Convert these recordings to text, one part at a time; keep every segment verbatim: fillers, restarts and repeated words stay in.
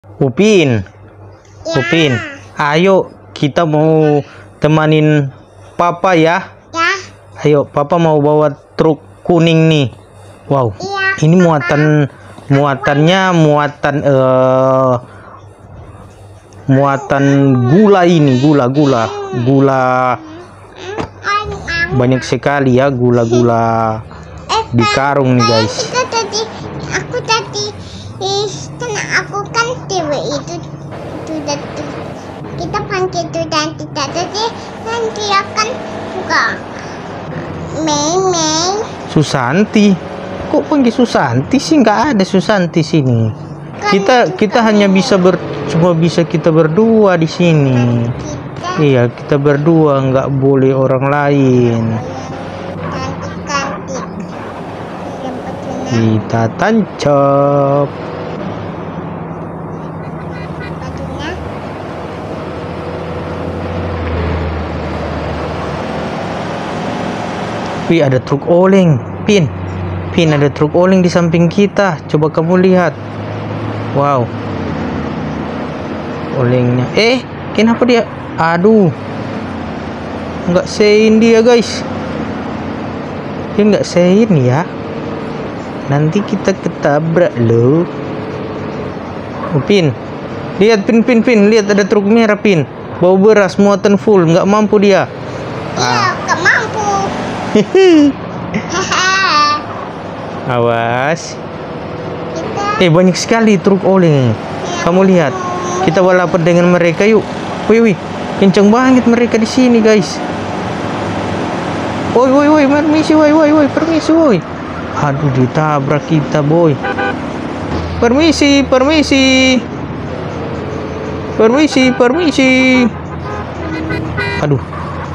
Upin, Ya. Upin, ayo kita mau temanin Papa ya. Ya. Ayo, Papa mau bawa truk kuning nih. Wow, Iya, ini muatan muatannya muatan eh muatan gula ini, gula gula gula banyak sekali ya gula-gula Eh, di karung nih guys. Kita tadi, aku tadi, eh, kan aku kan cewek itu sudah tuh. Kita panggil tuh dan kita tadi nanti akan buka Mei Mei. Susanti, kok panggil Susanti sih? Nggak ada Susanti sini. Kita kita hanya bisa ber cuma bisa kita berdua di sini. Kita Iya, kita berdua, nggak boleh orang lain. cantik-cantik. Yang betul Kita tancap. bajunya. Wih, ada truk oleng, Pin. Pin, ada truk oleng di samping kita. Coba kamu lihat. Wow. Olengnya. Eh, kenapa dia? Aduh. Nggak sein dia, guys. Dia nggak sein ya. Nanti kita ketabrak loh. Oh, Pin. Lihat, Pin, Pin, Pin. Lihat ada truk merah, Pin. Bawa beras muatan full. Nggak mampu dia. Iya, gak mampu. Haha. Awas. Kita Eh, banyak sekali truk oleng. Kamu lihat. Kita balapan dengan mereka yuk. Wih, wih. Kenceng banget mereka di sini, guys. Woi, woi, woi, permisi, woi, woi, woi, permisi, woi. Aduh, ditabrak kita, boy. Permisi, permisi. Permisi, permisi. Aduh.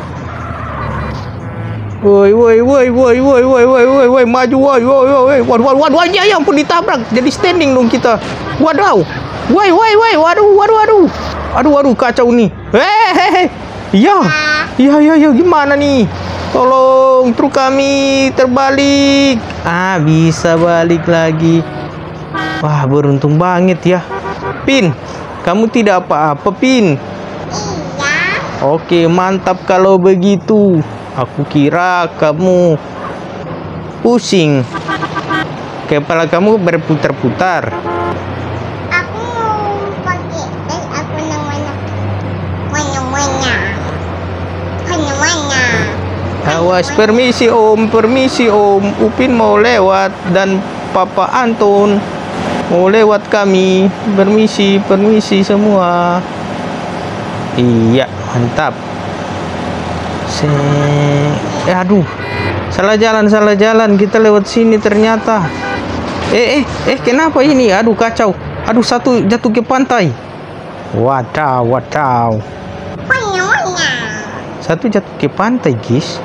Woi, woi, woi, woi, woi, woi, woi, woi, woi, maju, woi, woi, woi, waduh, waduh, waduh, waduh, ya ampun ditabrak, jadi standing dong kita. Waduh, woi, woi, woi, waduh, waduh, waduh, aduh, waduh, kacau nih. Hehehe, ya, ya, ya, ya, gimana nih? Tolong, truk kami terbalik. Ah, bisa balik lagi. Wah, beruntung banget ya, Pin. Kamu tidak apa-apa, Pin. iya. Oke, mantap kalau begitu. Aku kira kamu pusing. Kepala kamu berputar-putar. Aku mau pakai eh aku namanya warna-warna. Warna-warna. Awas, permisi Om, permisi Om. Upin mau lewat dan Papa Anton mau lewat kami. Permisi, permisi semua. Iya, mantap. Se eh aduh, salah jalan, salah jalan. Kita lewat sini ternyata. Eh, eh, eh, kenapa ini? Aduh, kacau. Aduh, satu jatuh ke pantai. Wadaw, wadaw. Warna-warna. Satu jatuh ke pantai, guys.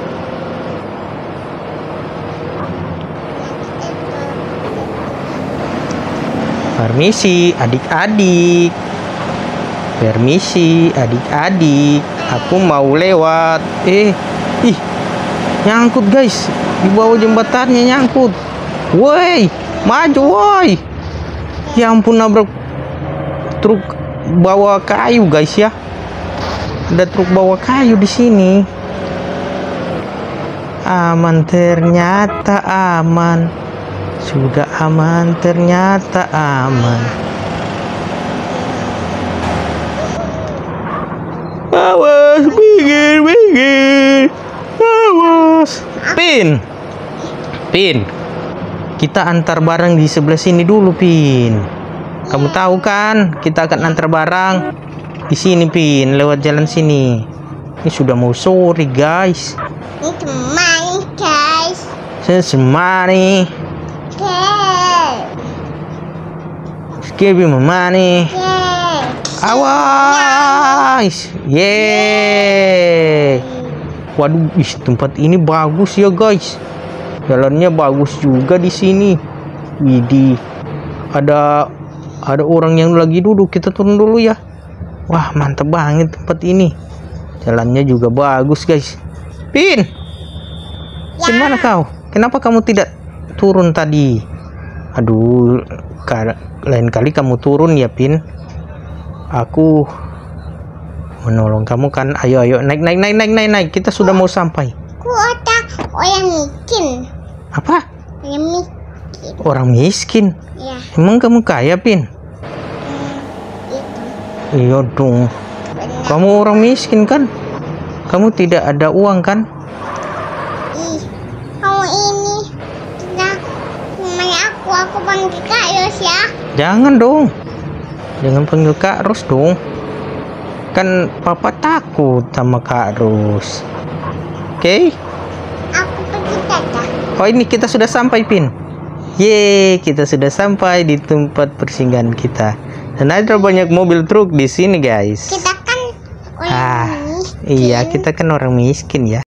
Permisi, adik-adik. Permisi, adik-adik. Aku mau lewat. Eh, ih, nyangkut guys. Di bawah jembatannya nyangkut. Woi, maju woi. Ya ampun, nabrak truk bawa kayu guys ya. Ada truk bawa kayu di sini. Aman, ternyata aman. Sudah aman, ternyata aman. Awas, minggir, minggir. Awas. Pin. Pin. Kita antar barang di sebelah sini dulu, Pin. Kamu tahu kan, kita akan antar barang di sini, Pin, lewat jalan sini. Ini sudah mau sore, guys. Ini teman guys. Sesemani. Okay. Give me money. Okay. Awas. Yeay. Waduh, ih, tempat ini bagus ya, guys. Jalannya bagus juga di sini. Widih. Ada ada orang yang lagi duduk. Kita turun dulu ya. Wah, mantap banget tempat ini. Jalannya juga bagus, guys. Pin. Ya. Gimana kau? Kenapa kamu tidak turun tadi? Aduh, lain kali kamu turun ya, Pin. Aku menolong kamu kan. Ayo ayo naik naik naik naik naik naik. Kita sudah mau sampai. Aku otak orang miskin. Apa? Orang miskin. Orang miskin? Ya. Emang kamu kaya, Pin? Hmm, itu. Iya dong. Benar. Kamu orang miskin kan? Kamu tidak ada uang kan? Ih, kamu ini sudah namanya aku. Aku panggil Kak Yos ya. Jangan dong. Jangan panggil Kak Ros dong. Kan papa takut sama Kak Ros. Oke? Okay? Aku pergi Tata. Oh, ini kita sudah sampai, Pin. Yeay, kita sudah sampai di tempat persinggahan kita. Dan ada banyak mobil truk di sini, guys. Kita kan orang Ah, miskin. iya, kita kan orang miskin ya.